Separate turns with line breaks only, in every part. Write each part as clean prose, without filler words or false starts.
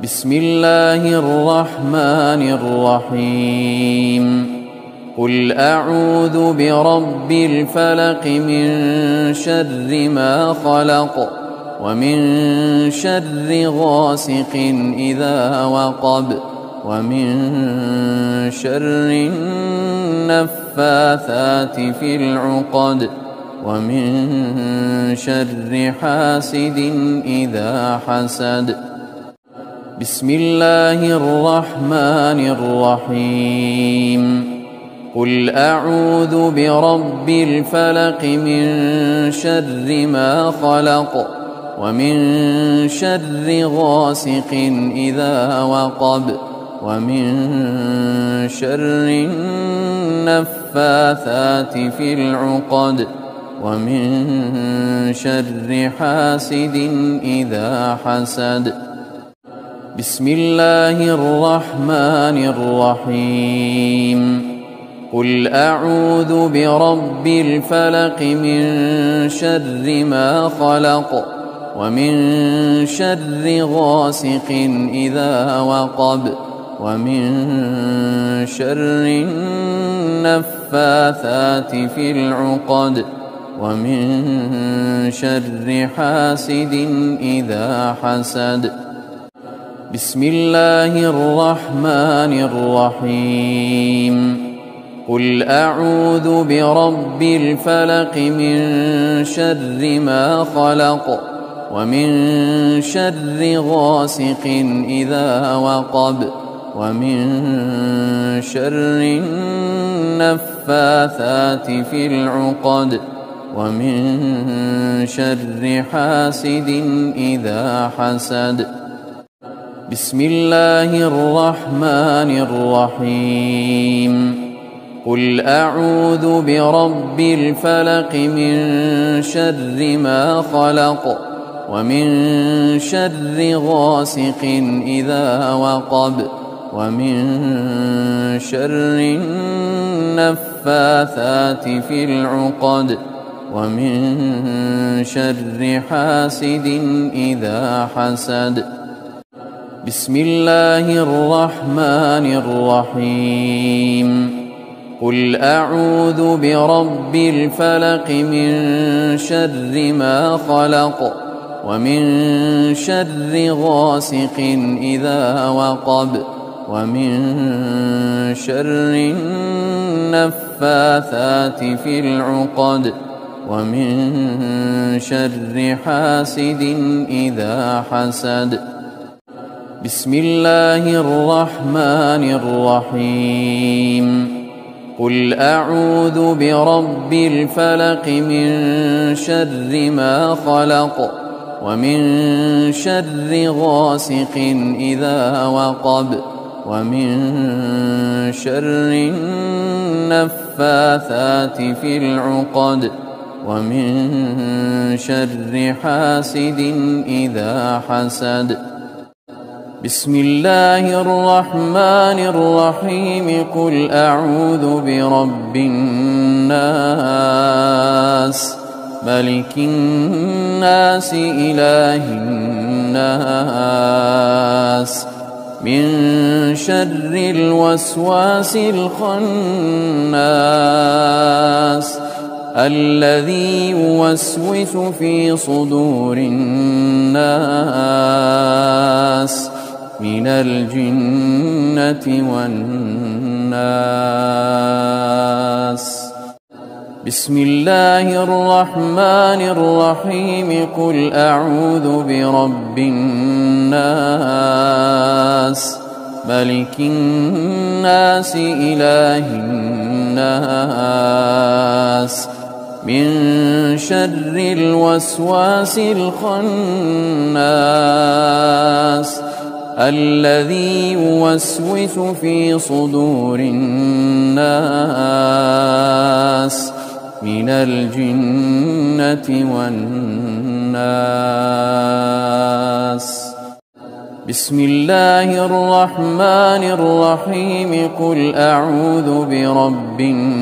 بسم الله الرحمن الرحيم قل أعوذ برب الفلق من شر ما خلق ومن شر غاسق إذا وقب ومن شر النفاثات في العقد ومن شر حاسد إذا حسد بسم الله الرحمن الرحيم قل أعوذ برب الفلق من شر ما خلق ومن شر غاسق إذا وقب ومن شر النفاثات في العقد ومن شر حاسد إذا حسد بسم الله الرحمن الرحيم قل أعوذ برب الفلق من شر ما خلق ومن شر غاسق إذا وقب ومن شر النفاثات في العقد ومن شر حاسد إذا حسد بسم الله الرحمن الرحيم قل أعوذ برب الفلق من شر ما خلق ومن شر غاسق إذا وقب ومن شر النفاثات في العقد ومن شر حاسد إذا حسد بسم الله الرحمن الرحيم قل أعوذ برب الفلق من شر ما خلق ومن شر غاسق إذا وقب ومن شر النفاثات في العقد ومن شر حاسد إذا حسد بسم الله الرحمن الرحيم قل أعوذ برب الفلق من شر ما خلق ومن شر غاسق إذا وقب ومن شر النفاثات في العقد ومن شر حاسد إذا حسد بسم الله الرحمن الرحيم قل أعوذ برب الفلق من شر ما خلق ومن شر غاسق إذا وقب ومن شر النفاثات في العقد ومن شر حاسد إذا حسد بسم الله الرحمن الرحيم قل أعوذ برب الناس ملك الناس إله الناس من شر الوسواس الخناس الذي يوسوس في صدور الناس من الجنة والناس بسم الله الرحمن الرحيم قل أعوذ برب الناس ملك الناس إله الناس من شر الوسواس الخناس الذي يوسوس في صدور الناس من الجنة والناس بسم الله الرحمن الرحيم قل أعوذ برب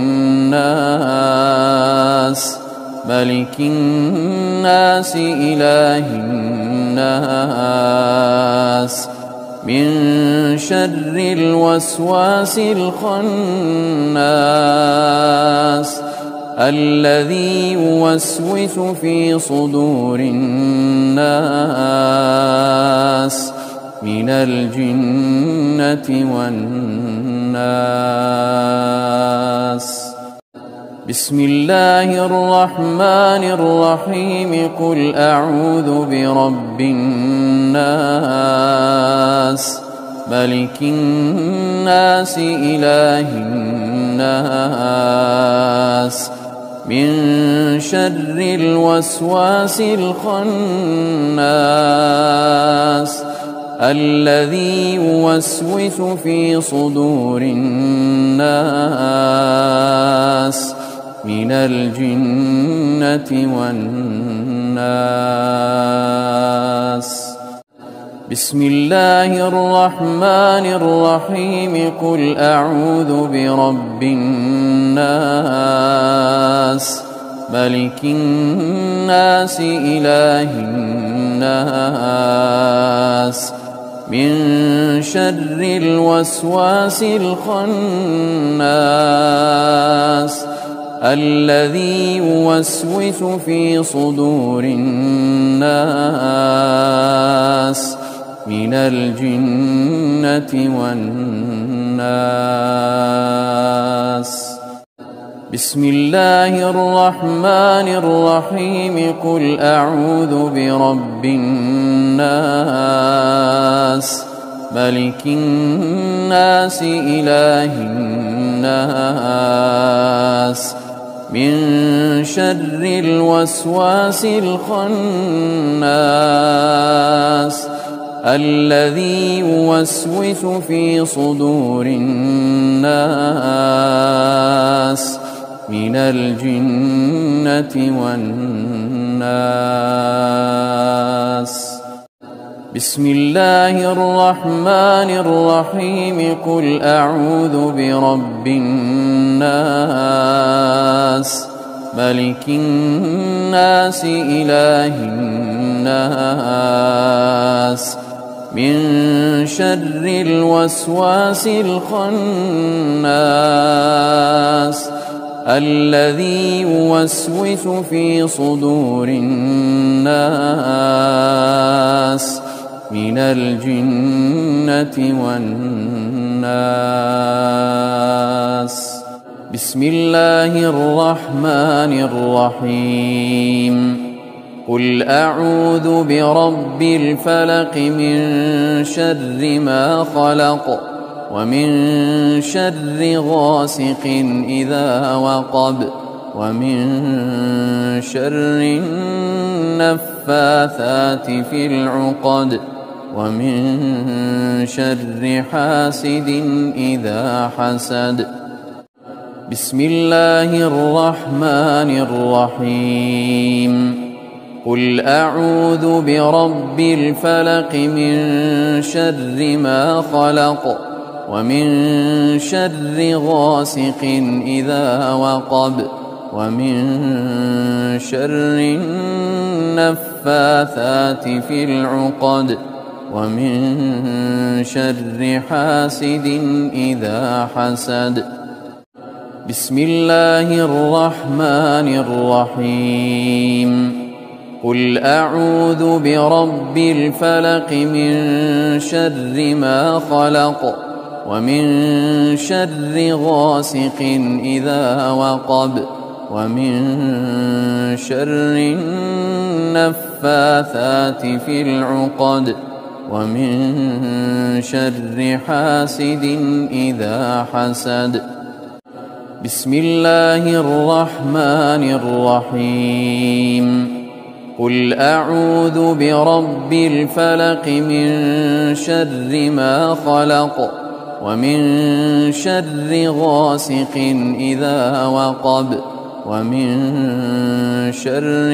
الناس ملك الناس إله الناس من شر الوسواس الخناس الذي يوسوس في صدور الناس من الجنة والناس. بسم الله الرحمن الرحيم. قل أعوذ برب الناس ملك الناس إله الناس من شر الوسواس الخناس الذي يوسوس في صدور الناس من الجنة والناس. بسم الله الرحمن الرحيم. قل أعوذ برب الناس ملك الناس إله الناس من شر الوسواس الخناس الذي يوسوس في صدور الناس من الجنة والناس. بسم الله الرحمن الرحيم. قل أعوذ برب الناس ملك الناس إله الناس من شر الوسواس الخناس الذي يوسوس في صدور الناس من الجنة والناس. بسم الله الرحمن الرحيم. قل أعوذ برب الناس ملك الناس إله الناس من شر الوسواس الخناس الذي يوسوس في صدور الناس من الجنة والناس. بسم الله الرحمن الرحيم. قل أعوذ برب الفلق من شر ما خلق ومن شر غاسق إذا وقب ومن شر النفاثات في العقد ومن شر حاسد إذا حسد. بسم الله الرحمن الرحيم. قل أعوذ برب الفلق من شر ما خلق ومن شر غاسق إذا وقب ومن شر النفاثات في العقد ومن شر حاسد إذا حسد. بسم الله الرحمن الرحيم. قل أعوذ برب الفلق من شر ما خلق ومن شر غاسق إذا وقب ومن شر النفاثات في العقد ومن شر حاسد إذا حسد. بسم الله الرحمن الرحيم. قل أعوذ برب الفلق من شر ما خلق ومن شر غاسق إذا وقب ومن شر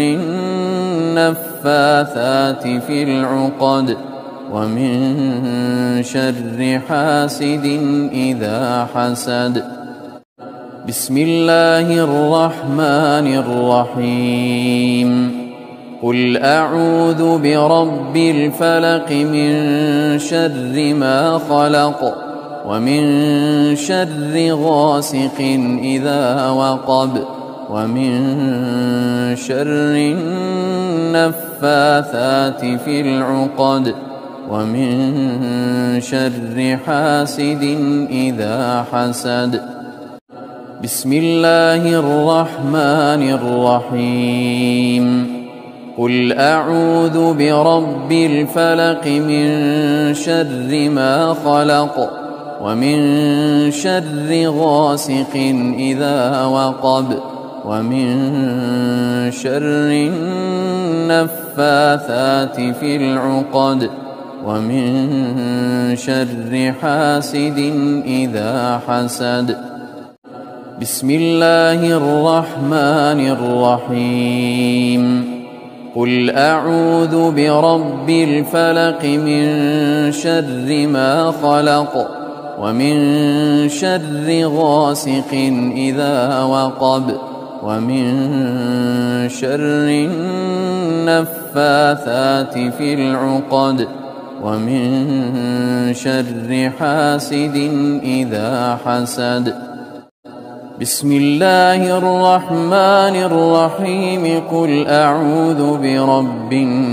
النفاثات في العقد ومن شر حاسد إذا حسد. بسم الله الرحمن الرحيم. قل أعوذ برب الفلق من شر ما خلق ومن شر غاسق إذا وقب ومن شر النفاثات في العقد ومن شر حاسد إذا حسد. بسم الله الرحمن الرحيم. قل أعوذ برب الفلق من شر ما خلق ومن شر غاسق إذا وقب ومن شر النفاثات في العقد ومن شر حاسد إذا حسد. بسم الله الرحمن الرحيم. قل أعوذ برب الفلق من شر ما خلق ومن شر غاسق إذا وقب ومن شر النفاثات في العقد ومن شر حاسد إذا حسد. بسم الله الرحمن الرحيم. قل أعوذ برب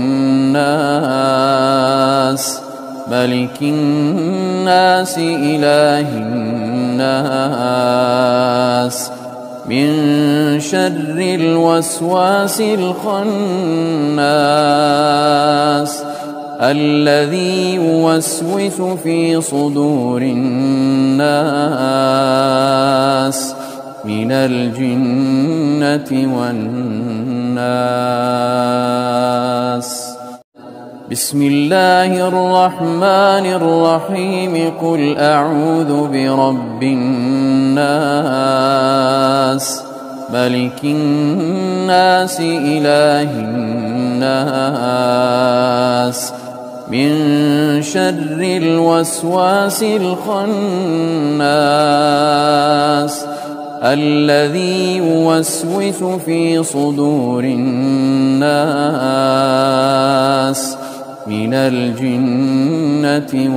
الناس ملك الناس إله الناس من شر الوسواس الخناس الذي يوسوس في صدور الناس من الجنة والناس. بسم الله الرحمن الرحيم. قل أعوذ برب الناس ملك الناس إله الناس من شر الوسواس الخناس الذي يوسوس في صدور الناس من الجنة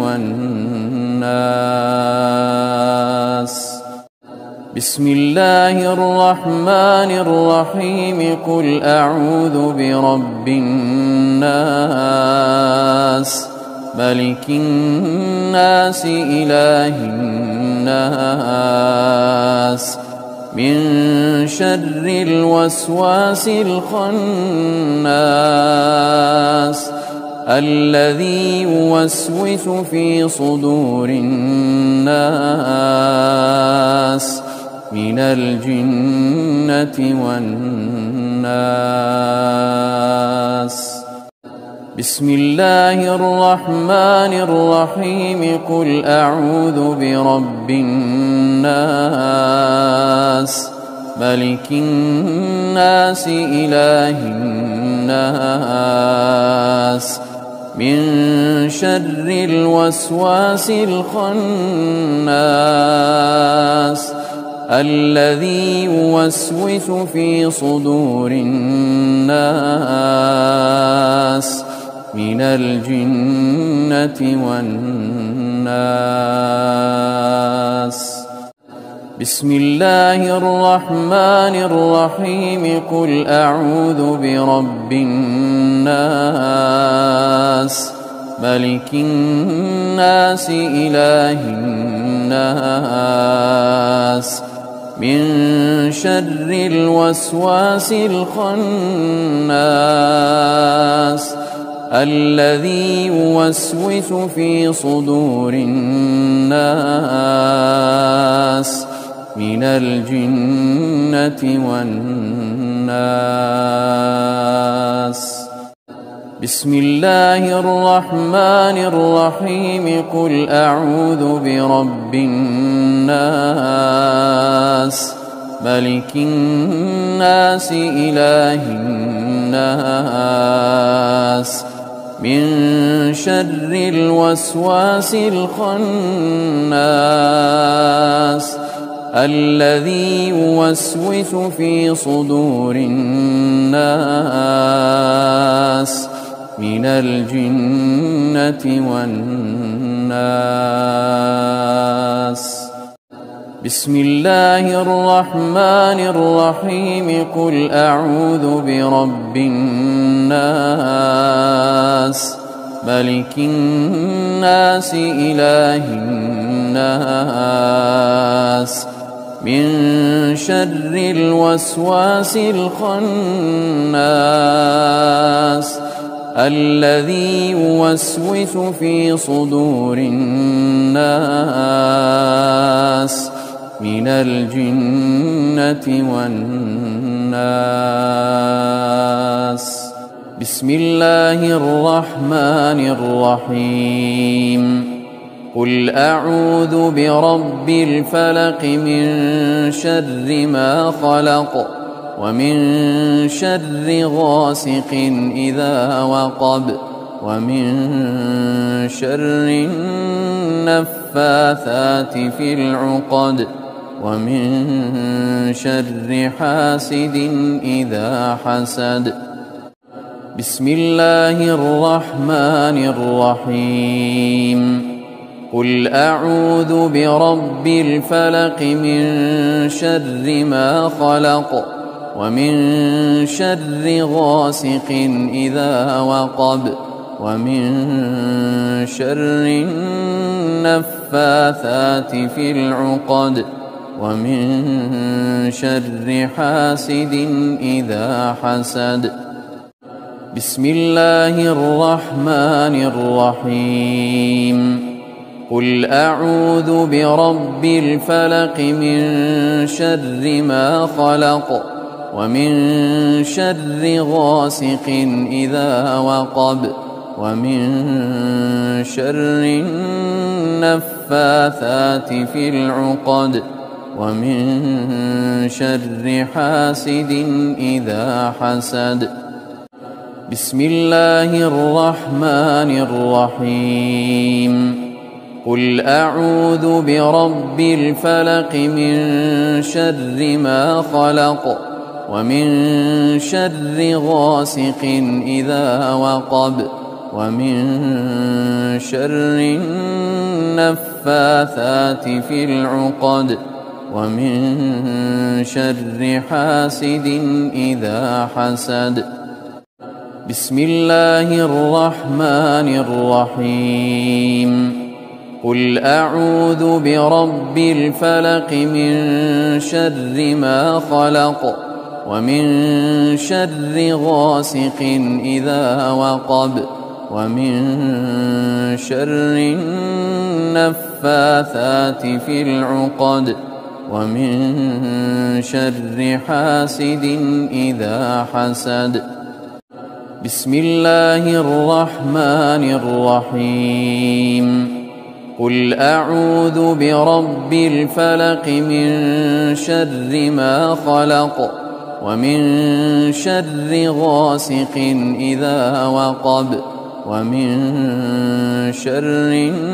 والناس. بسم الله الرحمن الرحيم. قل أعوذ برب الناس ملك الناس إله الناس من شر الوسواس الخناس الذي يوسوس في صدور الناس من الجنة والناس. بسم الله الرحمن الرحيم. قل أعوذ برب الناس ملك الناس إله الناس من شر الوسواس الخناس الذي يوسوس في صدور الناس من الجنة والناس. بسم الله الرحمن الرحيم. قل أعوذ برب الناس ملك الناس إله الناس من شر الوسواس الخناس الذي يوسوس في صدور الناس من الجنة والناس. بسم الله الرحمن الرحيم. قل أعوذ برب الناس ملك الناس إله الناس من شر الوسواس الخناس الذي يوسوس في صدور الناس الناس من الجنة والناس. بسم الله الرحمن الرحيم. قل أعوذ برب الناس ملك الناس إله الناس من شر الوسواس الخناس الذي يوسوس في صدور الناس من الجنة والناس. بسم الله الرحمن الرحيم. قل أعوذ برب الفلق من شر ما خلق ومن شر غاسق إذا وقب ومن شر النفاثات في العقد ومن شر حاسد إذا حسد. بسم الله الرحمن الرحيم. قل أعوذ برب الفلق من شر ما خلق ومن شر غاسق إذا وقب ومن شر النفاثات في العقد ومن شر حاسد إذا حسد. بسم الله الرحمن الرحيم. قل أعوذ برب الفلق من شر ما خلق ومن شر غاسق إذا وقب ومن شر النفاثات في العقد ومن شر حاسد إذا حسد. بسم الله الرحمن الرحيم. قل أعوذ برب الفلق من شر ما خلق ومن شر غاسق إذا وقب ومن شر النفاثات في العقد ومن شر حاسد إذا حسد. بسم الله الرحمن الرحيم. قل أعوذ برب الفلق من شر ما خلق ومن شر غاسق إذا وقب ومن شر النفاثات في العقد ومن شر حاسد إذا حسد. بسم الله الرحمن الرحيم. قل أعوذ برب الفلق من شر ما خلق ومن شر غاسق إذا وقب ومن شر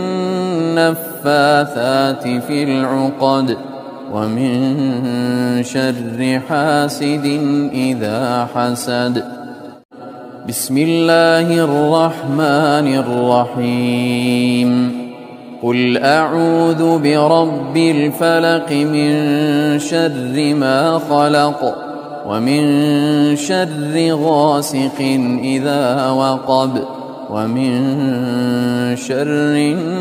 النفاثات في العقد ومن شر حاسد إذا حسد. بسم الله الرحمن الرحيم. قل أعوذ برب الفلق من شر ما خلق ومن شر غاسق إذا وقب ومن شر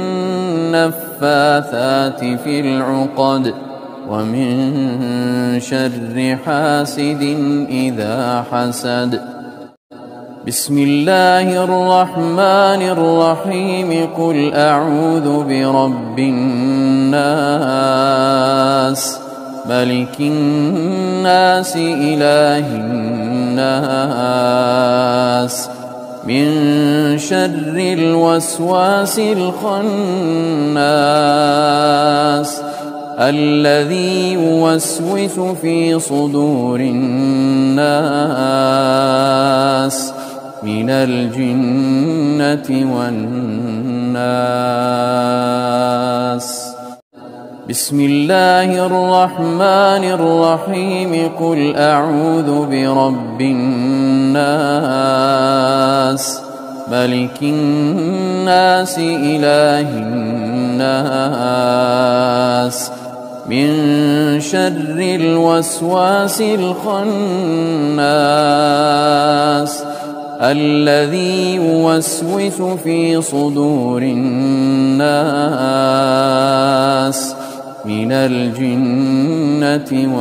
النفاثات في العقد ومن شر حاسد إذا حسد. بسم الله الرحمن الرحيم. قل أعوذ برب الناس ملك الناس إله الناس من شر الوسواس الخناس الذي يوسوس في صدور الناس من الجنة والناس. بسم الله الرحمن الرحيم. قل أعوذ برب الناس ملك الناس إله الناس من شر الوسواس الخناس الذي يوسوس في صدور الناس من الجنة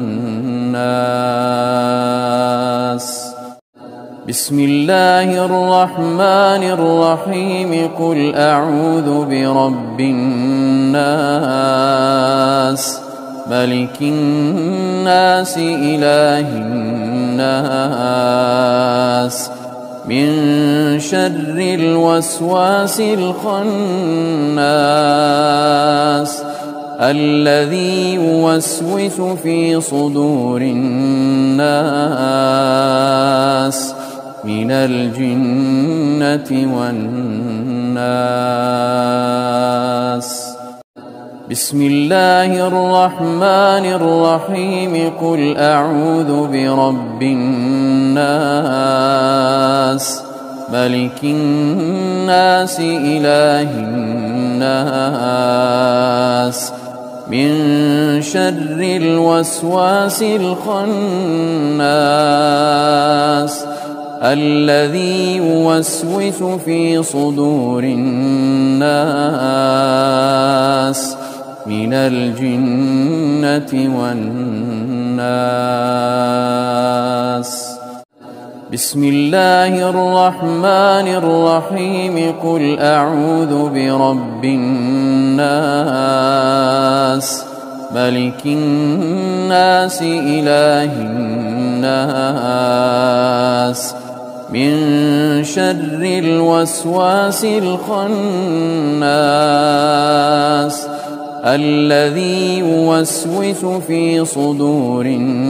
والناس. بسم الله الرحمن الرحيم. قل أعوذ برب الناس ملك الناس إله الناس من شر الوسواس الخناس الذي يوسوس في صدور الناس من الجنة والناس. بسم الله الرحمن الرحيم. قل أعوذ برب الناس ملك الناس إله الناس من شر الوسواس الخناس الذي يوسوس في صدور الناس من الجنة والناس. بسم الله الرحمن الرحيم. قل أعوذ برب الناس ملك الناس إله الناس من شر الوسواس الخناس الذي يوسوس في صدور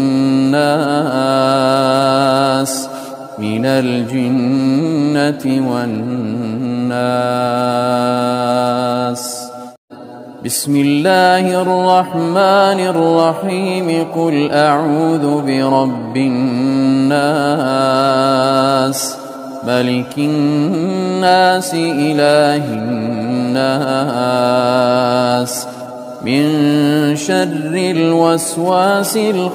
الناس من الجنة والناس. بسم الله الرحمن الرحيم. قل أعوذ برب الناس ملك الناس إله الناس من شر الوسواس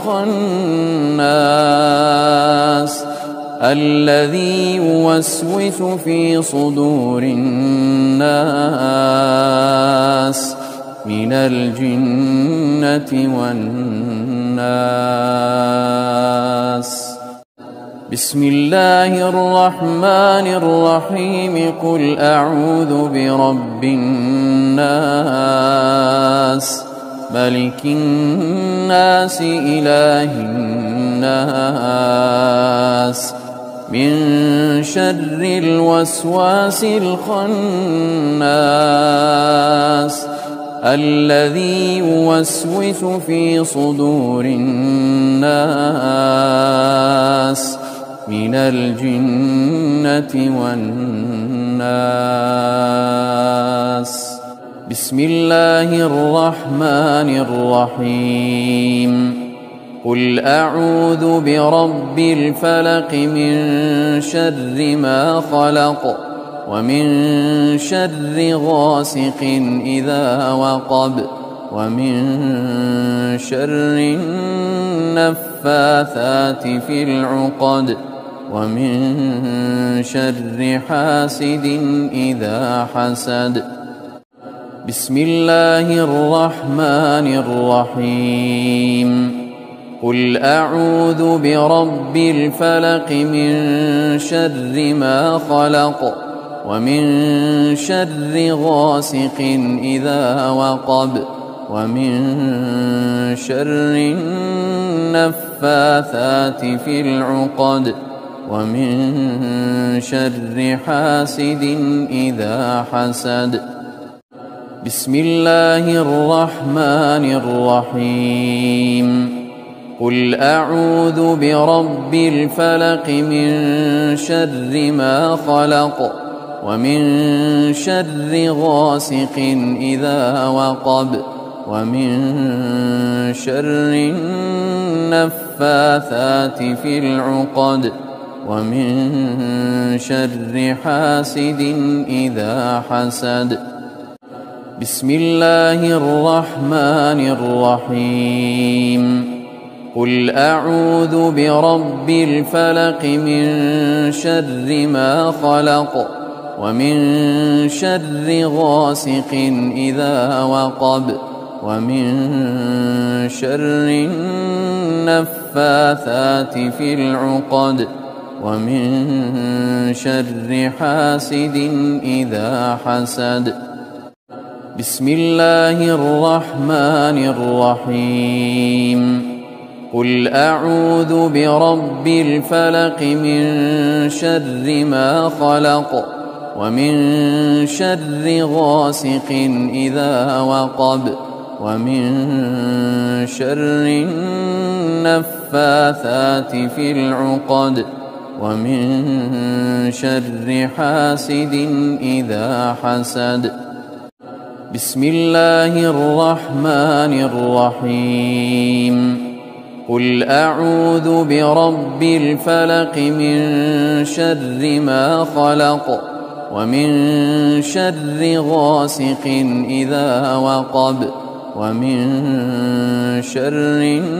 الخناس الذي يوسوس في صدور الناس من الجنة والناس. بسم الله الرحمن الرحيم. قل أعوذ برب الناس ملك الناس إله الناس من شر الوسواس الخناس الذي يوسوس في صدور الناس من الجنة والناس. بسم الله الرحمن الرحيم. قل أعوذ برب الفلق من شر ما خلق ومن شر غاسق إذا وقب ومن شر النفاثات في العقد ومن شر حاسد إذا حسد. بسم الله الرحمن الرحيم. قل أعوذ برب الفلق من شر ما خلق ومن شر غاسق إذا وقب ومن شر النفاثات في العقد ومن شر حاسد إذا حسد. بسم الله الرحمن الرحيم. قل أعوذ برب الفلق من شر ما خلق ومن شر غاسق إذا وقب ومن شر النفاثات في العقد ومن شر حاسد إذا حسد. بسم الله الرحمن الرحيم. قل أعوذ برب الفلق من شر ما خلق ومن شر غاسق إذا وقب ومن شر النفاثات في العقد ومن شر حاسد إذا حسد. بسم الله الرحمن الرحيم. قل أعوذ برب الفلق من شر ما خلق ومن شر غاسق إذا وقب ومن شر النفاثات في العقد ومن شر حاسد إذا حسد. بسم الله الرحمن الرحيم. قل أعوذ برب الفلق من شر ما خلق ومن شر غاسق إذا وقب ومن شر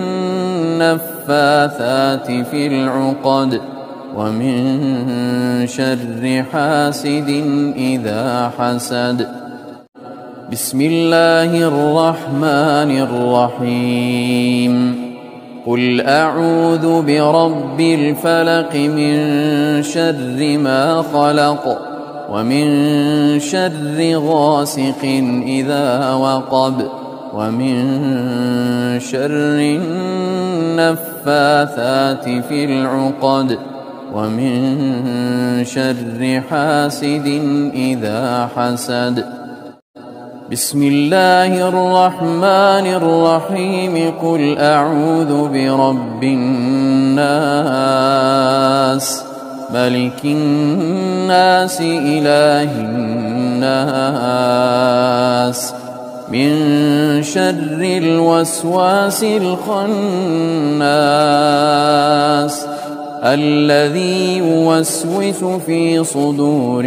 النفاثات في العقد ومن شر حاسد إذا حسد. بسم الله الرحمن الرحيم. قل أعوذ برب الفلق من شر ما خلق ومن شر غاسق إذا وقب ومن شر النفاثات في العقد ومن شر حاسد إذا حسد. بسم الله الرحمن الرحيم. قل أعوذ برب الناس ملك الناس إله الناس من شر الوسواس الخناس الذي يوسوس في صدور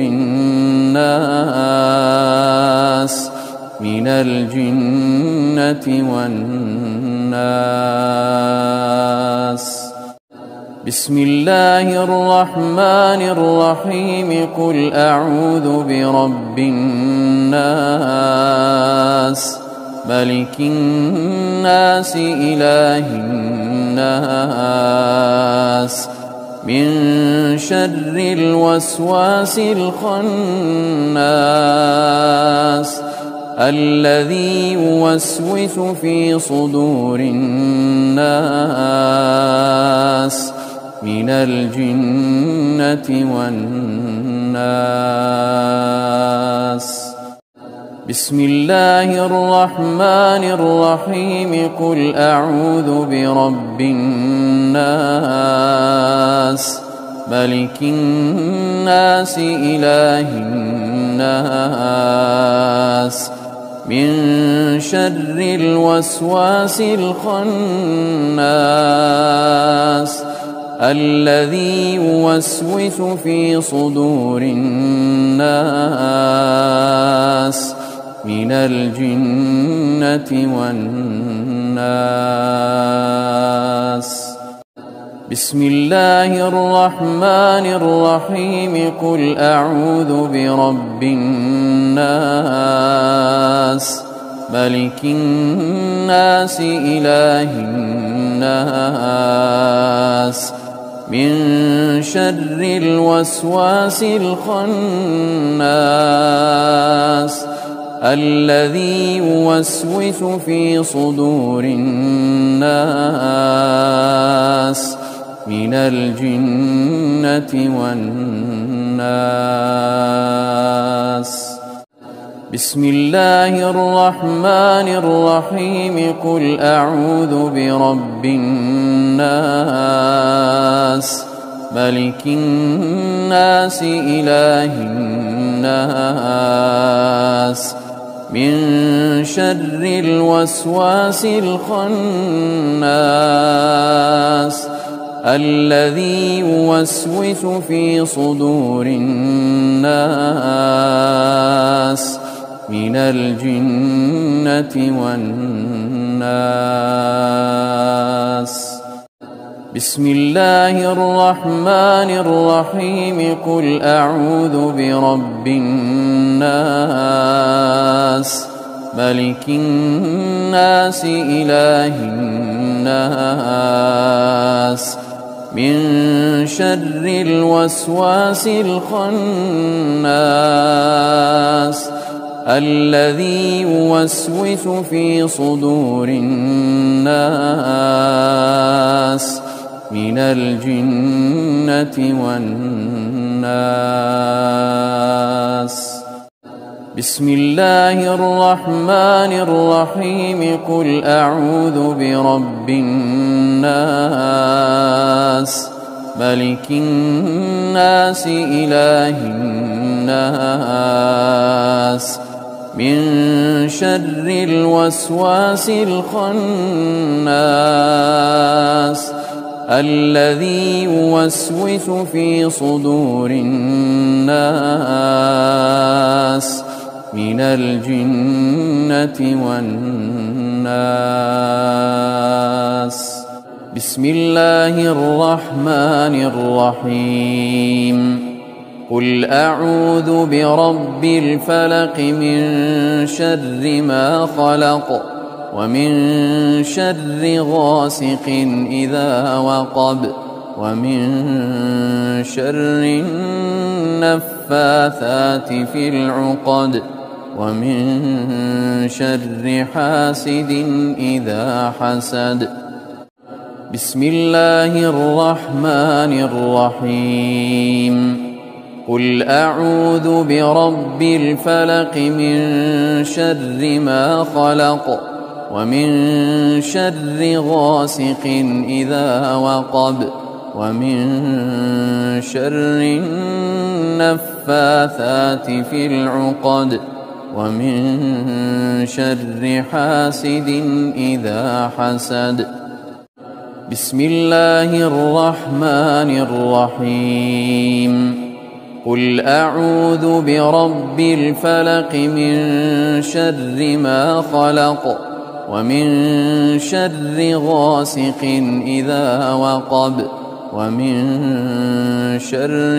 الناس من الجنة والناس. بسم الله الرحمن الرحيم. قل أعوذ برب الناس ملك الناس إله الناس من شر الوسواس الخناس الذي يوسوس في صدور الناس من الجنة والناس. بسم الله الرحمن الرحيم. قل أعوذ برب الناس ملك الناس إله الناس من شر الوسواس الخناس الذي يوسوس في صدور الناس من الجنة والناس. بسم الله الرحمن الرحيم. قل أعوذ برب الناس ملك الناس إله الناس من شر الوسواس الخناس الذي يوسوس في صدور الناس من الجنة والناس. بسم الله الرحمن الرحيم. قل أعوذ برب الناس ملك الناس إله الناس من شر الوسواس الخناس الذي يوسوس في صدور الناس من الجنة والناس. بسم الله الرحمن الرحيم. قل أعوذ برب الناس ملك الناس إله الناس من شر الوسواس الخناس الذي يوسوس في صدور الناس من الجنة والناس. بسم الله الرحمن الرحيم. قل أعوذ برب الناس ملك الناس إله الناس من شر الوسواس الخناس الذي يوسوس في صدور الناس من الجنة والناس. بسم الله الرحمن الرحيم. قل أعوذ برب الفلق من شر ما خلق ومن شر غاسق إذا وقب ومن شر النفاثات في العقد ومن شر حاسد إذا حسد. بسم الله الرحمن الرحيم. قل أعوذ برب الفلق من شر ما خلق ومن شر غاسق إذا وقب ومن شر النفاثات في العقد ومن شر حاسد إذا حسد. بسم الله الرحمن الرحيم. قل أعوذ برب الفلق من شر ما خلق ومن شر غاسق إذا وقب ومن شر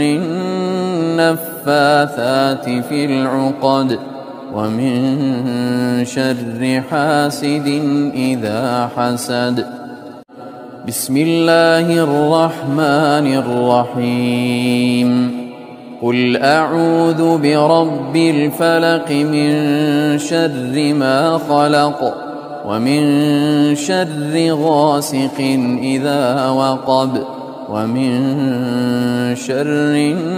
النفاثات في العقد ومن شر حاسد إذا حسد. بسم الله الرحمن الرحيم. قل أعوذ برب الفلق من شر ما خلق ومن شر غاسق إذا وقب ومن شر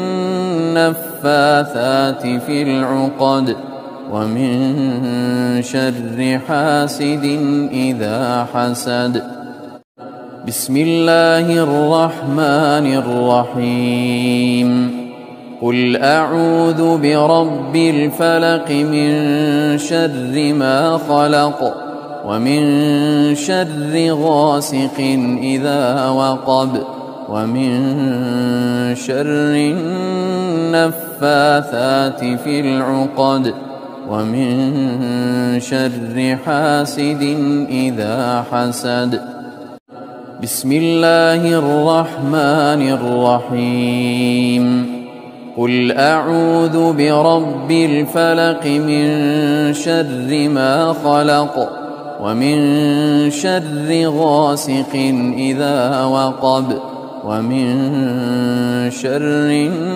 النفاثات في العقد ومن شر حاسد إذا حسد. بسم الله الرحمن الرحيم. قل أعوذ برب الفلق من شر ما خلق ومن شر غاسق إذا وقب ومن شر النفاثات في العقد ومن شر حاسد إذا حسد. بسم الله الرحمن الرحيم. قل أعوذ برب الفلق من شر ما خلق ومن شر غاسق إذا وقب ومن شر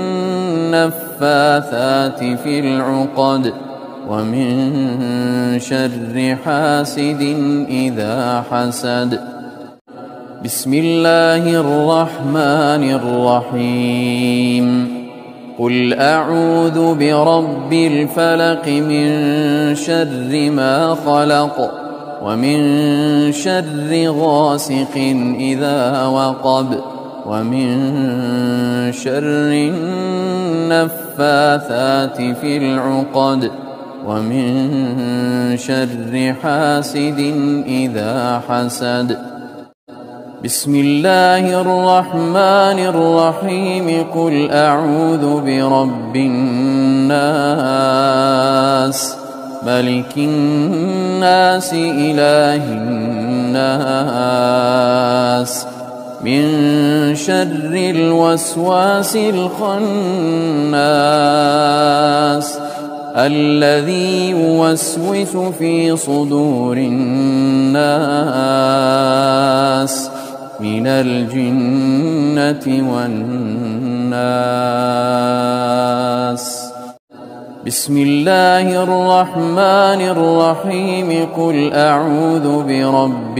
النفاثات في العقد ومن شر حاسد إذا حسد. بسم الله الرحمن الرحيم. قل أعوذ برب الفلق من شر ما خلق ومن شر غاسق إذا وقب ومن شر النفاثات في العقد ومن شر حاسد إذا حسد. بسم الله الرحمن الرحيم قل أعوذ برب الناس ملك الناس إله الناس من شر الوسواس الخناس الذي يوسوس في صدور الناس من الجنة والناس بسم الله الرحمن الرحيم قل أعوذ برب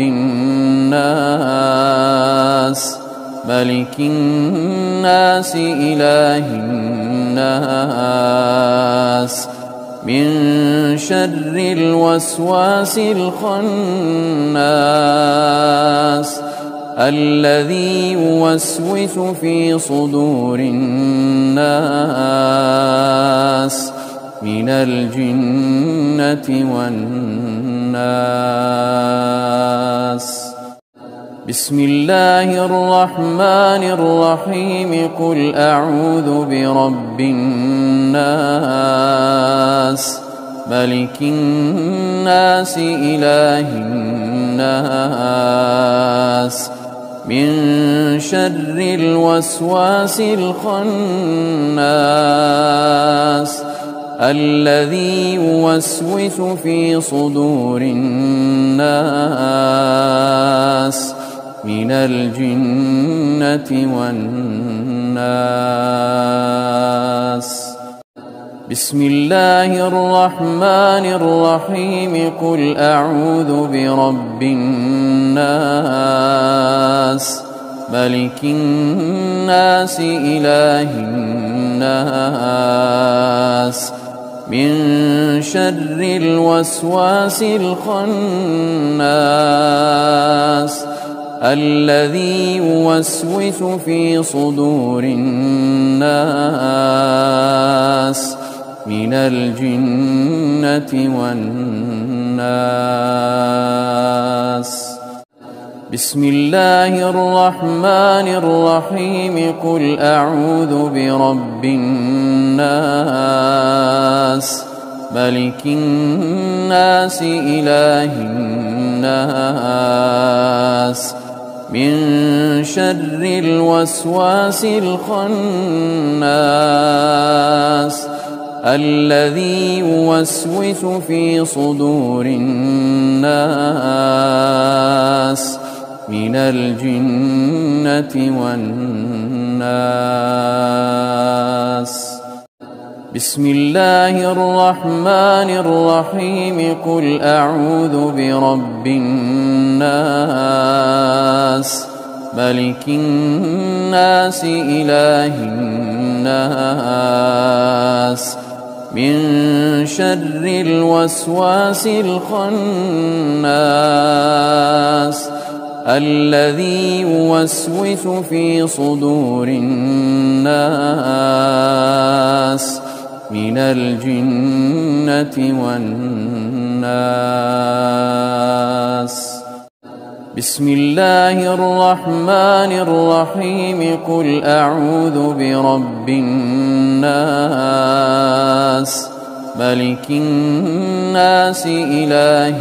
الناس ملك الناس إله الناس من شر الوسواس الخناس الذي يوسوس في صدور الناس من الجنة والناس بسم الله الرحمن الرحيم قل أعوذ برب الناس ملك الناس إله الناس من شر الوسواس الخناس الذي يوسوس في صدور الناس من الجنة والناس بسم الله الرحمن الرحيم قل أعوذ برب الناس ملك الناس إله الناس من شر الوسواس الخناس الذي يوسوس في صدور الناس من الجنة والناس بسم الله الرحمن الرحيم قل أعوذ برب الناس ملك الناس إله الناس من شر الوسواس الخناس الذي يوسوس في صدور الناس من الجنة والناس بسم الله الرحمن الرحيم قل أعوذ برب الناس ملك الناس إله الناس من شر الوسواس الخناس الذي يوسوس في صدور الناس من الجنة والناس بسم الله الرحمن الرحيم قل أعوذ برب الناس ملك الناس إله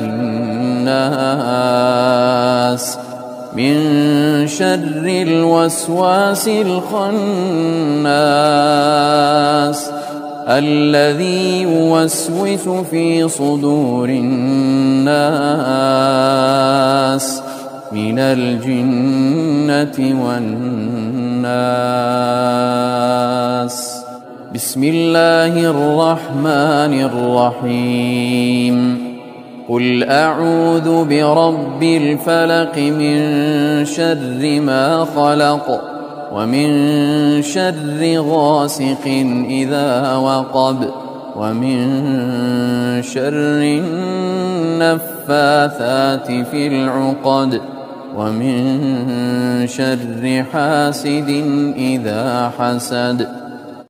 الناس من شر الوسواس الخناس الذي يوسوس في صدور الناس من الجنة والناس بسم الله الرحمن الرحيم قل أعوذ برب الفلق من شر ما خلق ومن شر غاسق إذا وقب ومن شر النفاثات في العقد ومن شر حاسد إذا حسد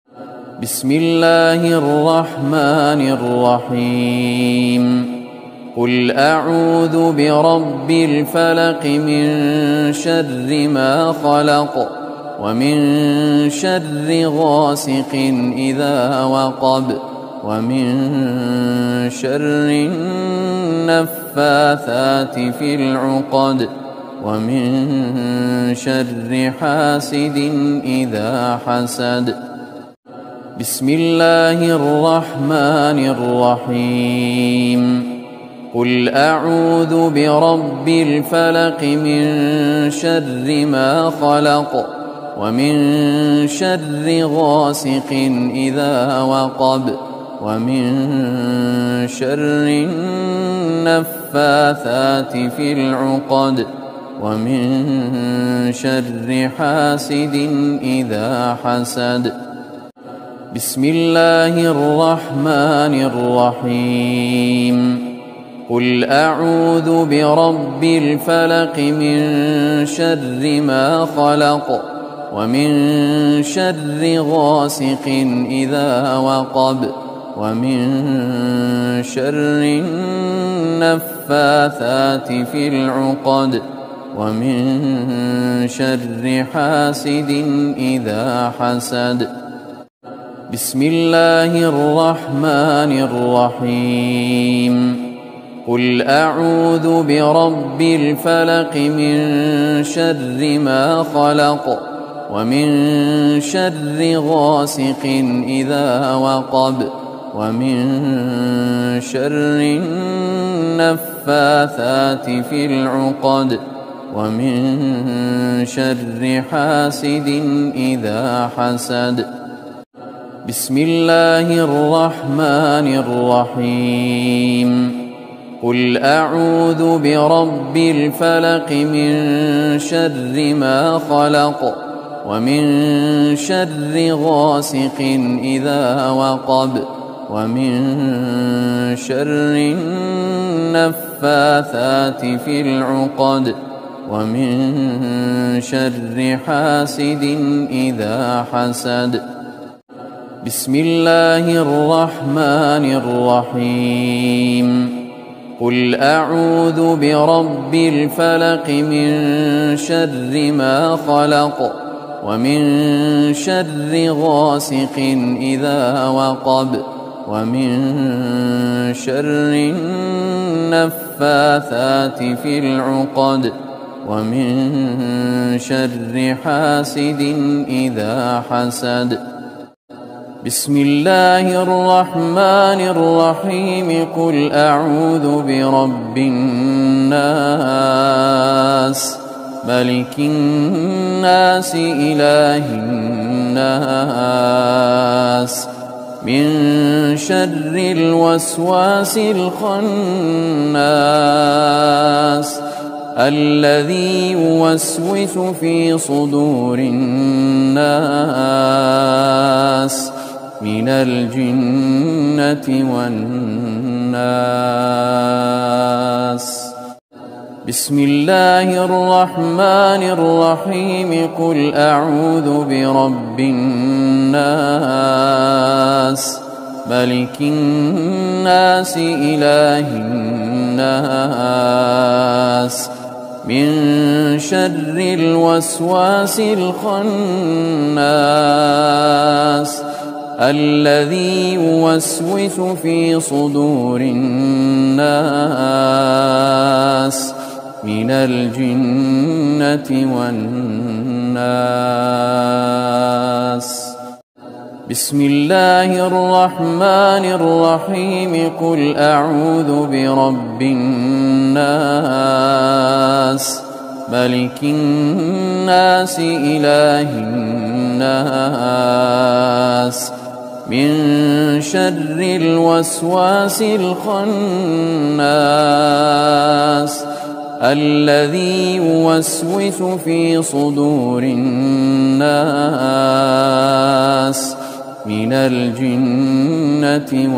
بسم الله الرحمن الرحيم قل أعوذ برب الفلق من شر ما خلق ومن شر غاسق إذا وقب ومن شر النفاثات في العقد ومن شر حاسد إذا حسد. بسم الله الرحمن الرحيم. قل أعوذ برب الفلق من شر ما خلق ومن شر غاسق إذا وقب ومن شر النفاثات في العقد ومن شر حاسد إذا حسد. بسم الله الرحمن الرحيم. قل أعوذ برب الفلق من شر ما خلق ومن شر غاسق إذا وقب ومن شر النفاثات في العقد ومن شر حاسد إذا حسد. بسم الله الرحمن الرحيم. قل أعوذ برب الفلق من شر ما خلق ومن شر غاسق إذا وقب ومن شر النفاثات في العقد ومن شر حاسد إذا حسد. بسم الله الرحمن الرحيم. قل أعوذ برب الفلق من شر ما خلق ومن شر غاسق إذا وقب ومن شر النفاثات في العقد ومن شر حاسد إذا حسد. بسم الله الرحمن الرحيم. قل أعوذ برب الفلق من شر ما خلق ومن شر غاسق إذا وقب ومن شر النفاثات في العقد ومن شر حاسد إذا حسد. بسم الله الرحمن الرحيم. قل أعوذ برب الناس ملك الناس إله الناس من شر الوسواس الخناس الذي يوسوس في صدور الناس من الجنة والناس. بسم الله الرحمن الرحيم. قل أعوذ برب الناس ملك الناس إله الناس من شر الوسواس الخناس الذي يوسوس في صدور الناس من الجنة والناس. بسم الله الرحمن الرحيم. قل أعوذ برب الناس ملك الناس إله الناس من شر الوسواس الخناس الذي يوسوس في صدور الناس من الجنة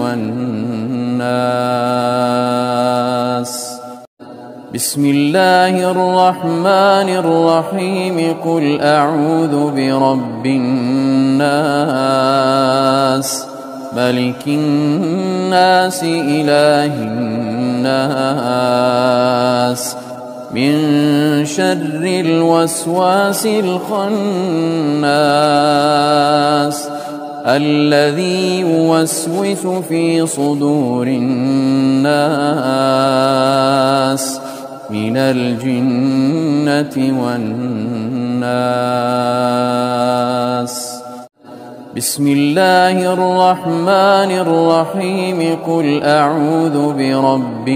والناس. بسم الله الرحمن الرحيم. قل أعوذ برب الناس ملك الناس إله الناس من شر الوسواس الخناس الذي يوسوس في صدور الناس من الجنة والناس. بسم الله الرحمن الرحيم قل أعوذ برب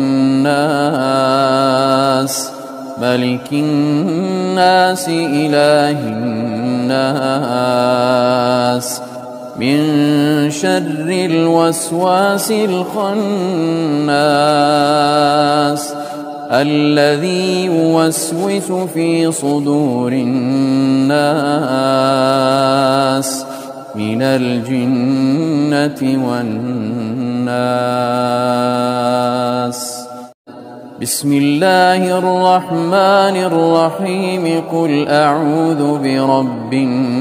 الناس ملك الناس إله الناس من شر الوسواس الخناس الذي يوسوس في صدور الناس من الجنة والناس. بسم الله الرحمن الرحيم قل أعوذ برب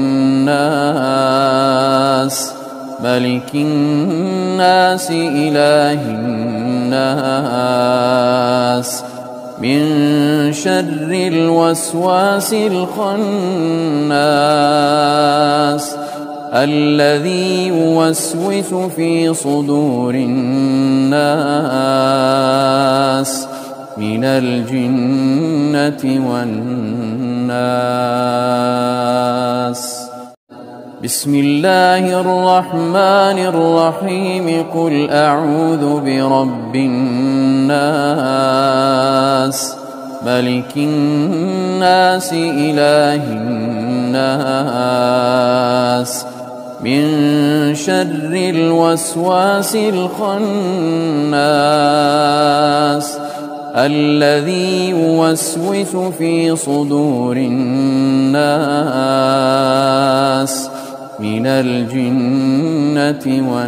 الناس ملك الناس إله الناس من شر الوسواس الخناس الذي يوسوس في صدور الناس من الجنة والناس. بسم الله الرحمن الرحيم قل أعوذ برب الناس ملك الناس إله الناس من شر الوسواس الخناس الذي يوسوس في صدور الناس من الجنة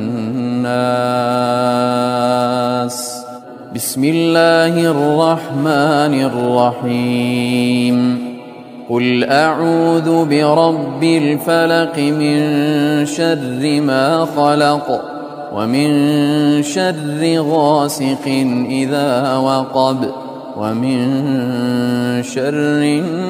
والناس. بسم الله الرحمن الرحيم قل أعوذ برب الفلق من شر ما خلق ومن شر غاسق إذا وقب ومن شر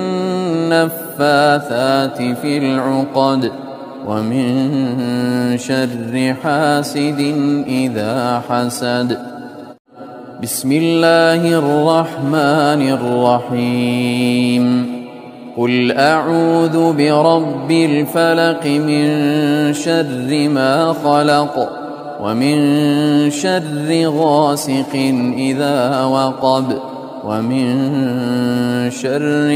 النفاثات في العقد ومن شر حاسد إذا حسد. بسم الله الرحمن الرحيم قل أعوذ برب الفلق من شر ما خلق ومن شر غاسق إذا وقب ومن شر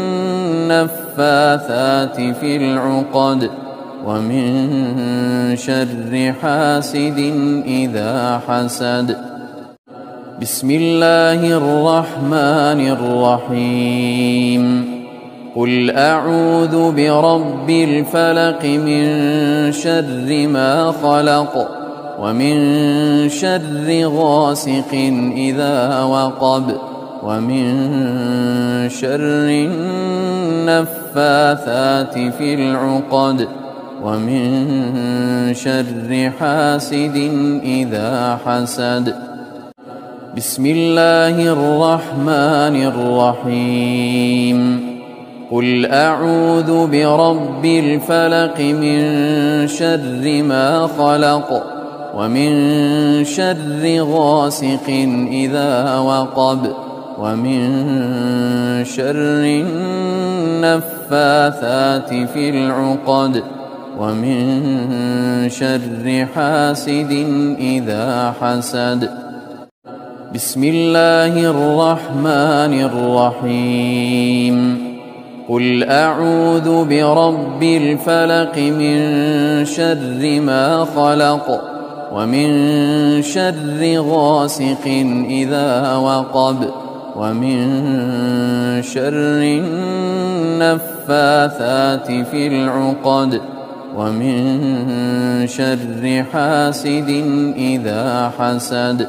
النفاثات في العقد ومن شر حاسد إذا حسد. بسم الله الرحمن الرحيم قل أعوذ برب الفلق من شر ما خلق ومن شر غاسق إذا وقب ومن شر النفاثات في العقد ومن شر حاسد إذا حسد. بسم الله الرحمن الرحيم قل أعوذ برب الفلق من شر ما خلق ومن شر غاسق إذا وقب ومن شر النفاثات في العقد ومن شر حاسد إذا حسد. بسم الله الرحمن الرحيم قل أعوذ برب الفلق من شر ما خلق ومن شر غاسق إذا وقب ومن شر النفاثات في العقد ومن شر حاسد إذا حسد.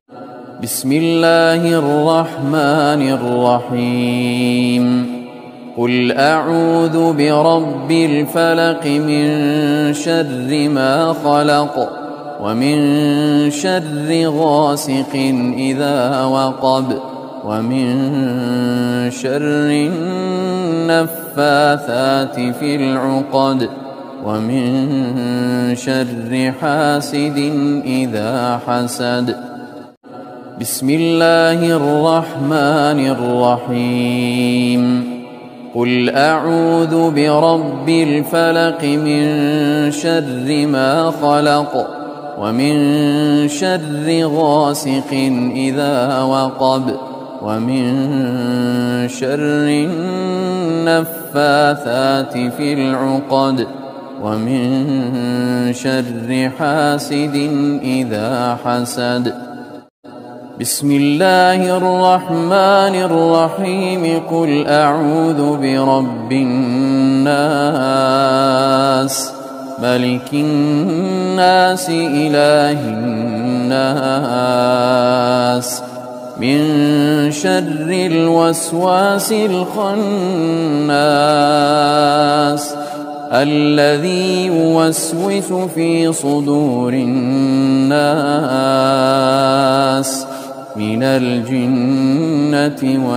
بسم الله الرحمن الرحيم قل أعوذ برب الفلق من شر ما خلق ومن شر غاسق إذا وقب ومن شر النفاثات في العقد ومن شر حاسد إذا حسد. بسم الله الرحمن الرحيم. قل أعوذ برب الفلق من شر ما خلق ومن شر غاسق إذا وقب ومن شر النفاثات في العقد ومن شر حاسد إذا حسد. بسم الله الرحمن الرحيم. قل أعوذ برب الناس ملك الناس إله الناس من شر الوسواس الخناس الذي يوسوس في صدور الناس من الجنة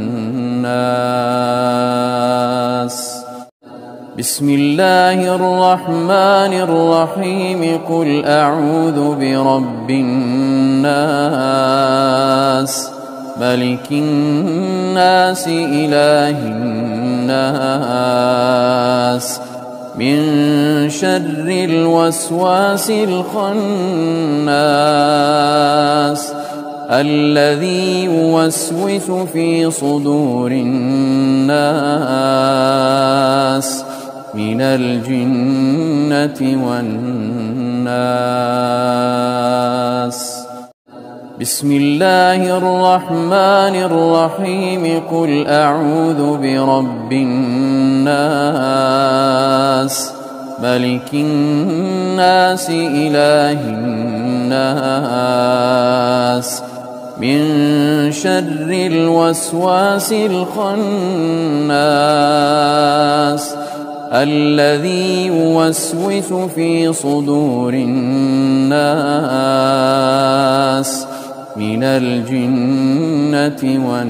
والناس. بسم الله الرحمن الرحيم. قل أعوذ برب الناس ملك الناس إله الناس من شر الوسواس الخناس الذي يوسوس في صدور الناس من الجنة والناس. بسم الله الرحمن الرحيم. قل أعوذ برب الناس ملك الناس إله الناس من شر الوسواس الخناس الذي يوسوس في صدور الناس من الجنة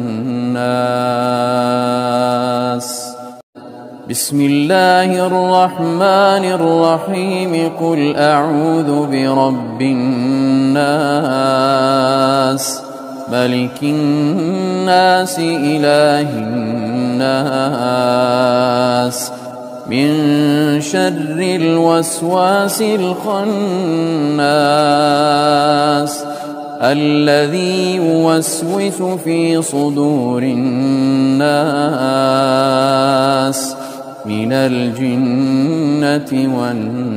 والناس. بسم الله الرحمن الرحيم. قل أعوذ برب الناس ملك الناس إله الناس من شر الوسواس الخناس الذي يوسوس في صدور الناس من الجنة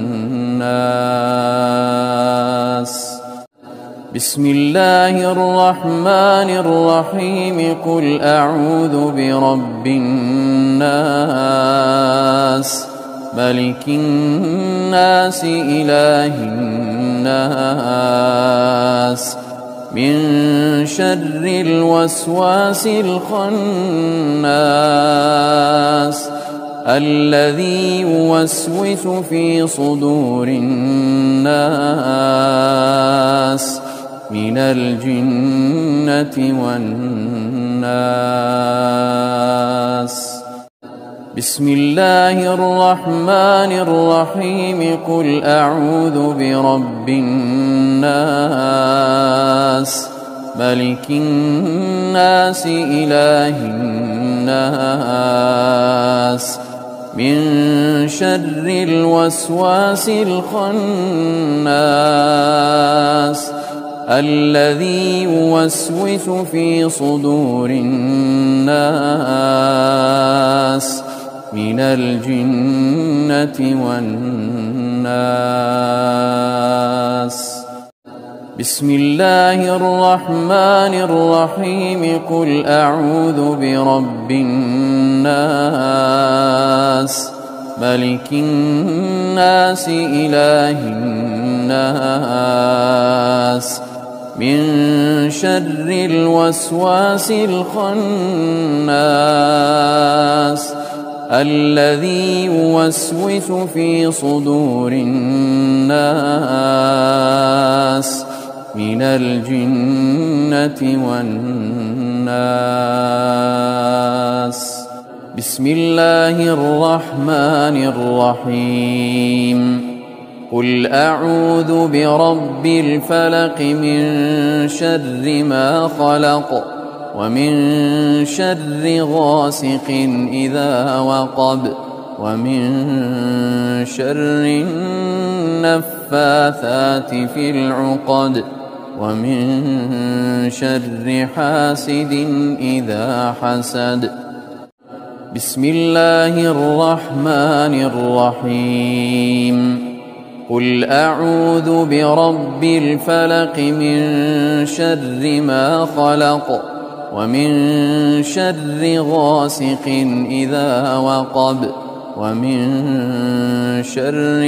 والناس. بسم الله الرحمن الرحيم. قل أعوذ برب الناس ملك الناس إله الناس من شر الوسواس الخناس الذي يوسوس في صدور الناس من الجنة والناس. بسم الله الرحمن الرحيم. قل أعوذ برب الناس ملك الناس إله الناس من شر الوسواس الخناس الذي يوسوس في صدور الناس من الجنة والناس. بسم الله الرحمن الرحيم. قل أعوذ برب الناس ملك الناس إله الناس من شر الوسواس الخناس الذي يوسوس في صدور الناس من الجنة والناس. بسم الله الرحمن الرحيم. قل أعوذ برب الفلق من شر ما خلق ومن شر غاسق إذا وقب ومن شر النفاثات في العقد ومن شر حاسد إذا حسد. بسم الله الرحمن الرحيم. قل أعوذ برب الفلق من شر ما خلق ومن شر غاسق إذا وقب ومن شر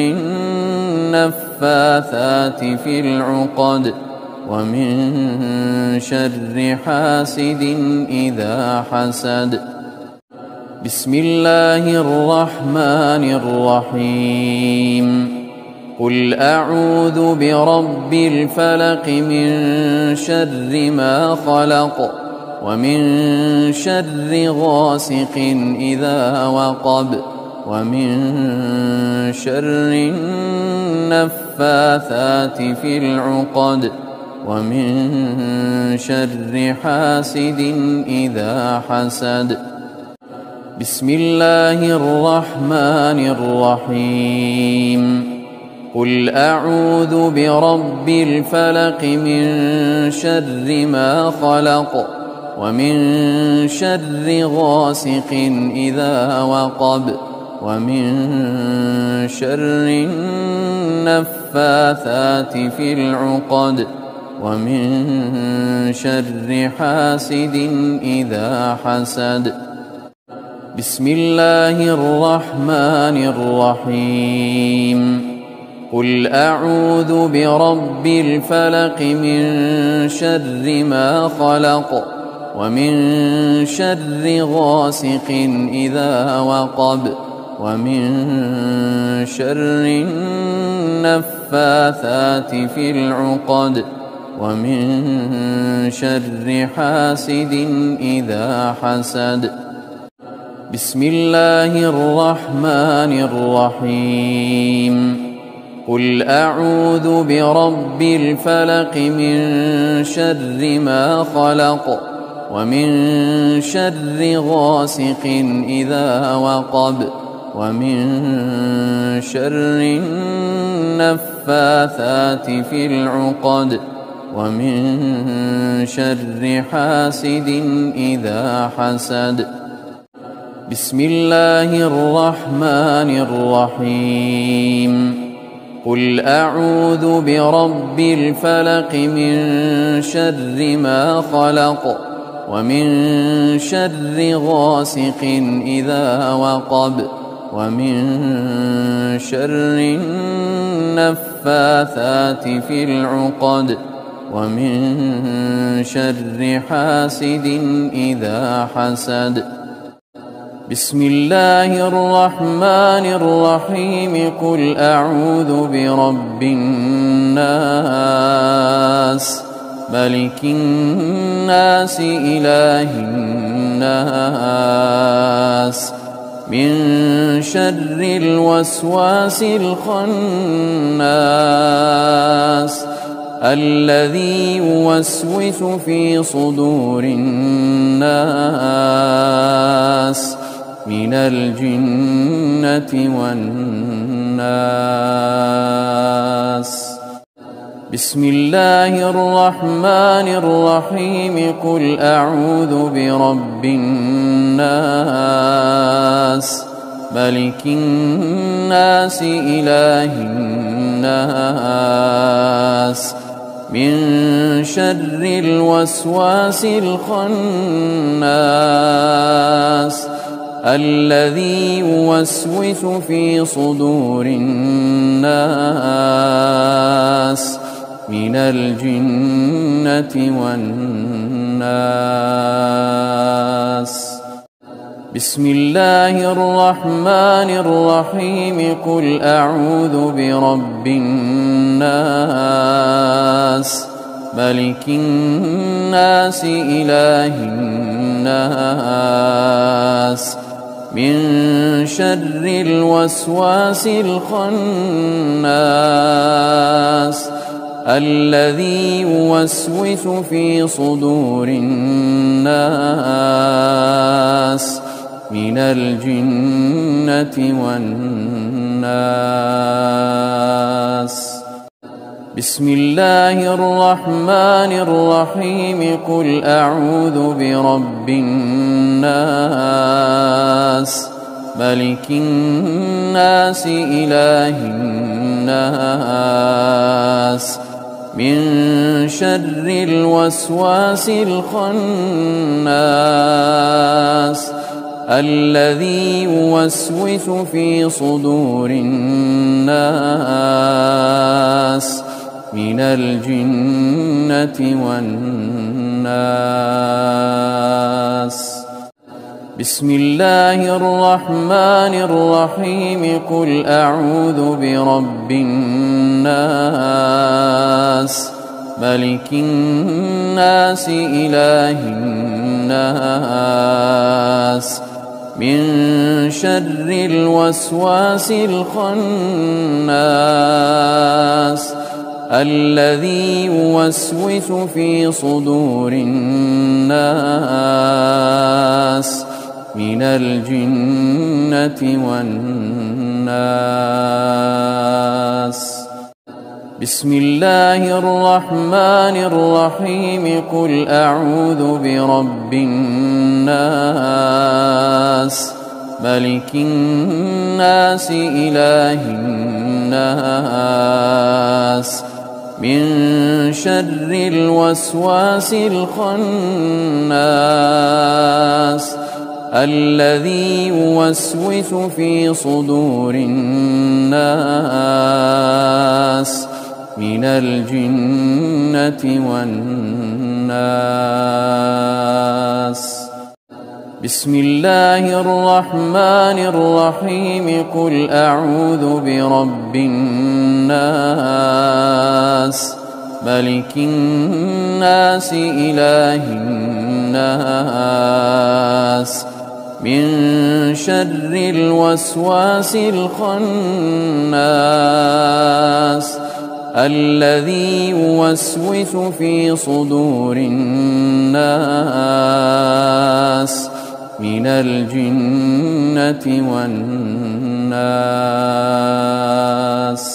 النفاثات في العقد ومن شر حاسد إذا حسد. بسم الله الرحمن الرحيم. قل أعوذ برب الفلق من شر ما خلق ومن شر غاسق إذا وقب ومن شر النفاثات في العقد ومن شر حاسد إذا حسد. بسم الله الرحمن الرحيم. قل أعوذ برب الفلق من شر ما خلق ومن شر غاسق إذا وقب ومن شر النفاثات في العقد ومن شر حاسد إذا حسد. بسم الله الرحمن الرحيم. قل أعوذ برب الفلق من شر ما خلق ومن شر غاسق إذا وقب ومن شر النفاثات في العقد ومن شر حاسد إذا حسد. بسم الله الرحمن الرحيم. قل أعوذ برب الفلق من شر ما خلق ومن شر غاسق إذا وقب ومن شر النفاثات في العقد ومن شر حاسد إذا حسد. بسم الله الرحمن الرحيم. قل أعوذ برب الفلق من شر ما خلق ومن شر غاسق إذا وقب ومن شر النفاثات في العقد ومن شر حاسد إذا حسد. بسم الله الرحمن الرحيم. قل أعوذ برب الناس ملك الناس إله الناس من شر الوسواس الخناس الذي يوسوس في صدور الناس من الجنة والناس. بسم الله الرحمن الرحيم. قل أعوذ برب الناس ملك الناس إله الناس من شر الوسواس الخناس الذي يوسوس في صدور الناس من الجنة والناس. بسم الله الرحمن الرحيم. قل أعوذ برب الناس ملك الناس إله الناس من شر الوسواس الخناس الذي يوسوس في صدور الناس من الجنة والناس. بسم الله الرحمن الرحيم. قل أعوذ برب الناس ملك الناس إله الناس من شر الوسواس الخناس الذي يوسوس في صدور الناس من الجنة والناس. بسم الله الرحمن الرحيم. قل أعوذ برب الناس ملك الناس إله الناس من شر الوسواس الخناس الذي يوسوس في صدور الناس من الجنة والناس. بسم الله الرحمن الرحيم. قل أعوذ برب الناس ملك الناس إله الناس من شر الوسواس الخناس الذي يوسوس في صدور الناس من الجنة والناس. بسم الله الرحمن الرحيم. قل أعوذ برب الناس ملك الناس إله الناس من شر الوسواس الخناس الذي يوسوس في صدور الناس من الجنة والناس.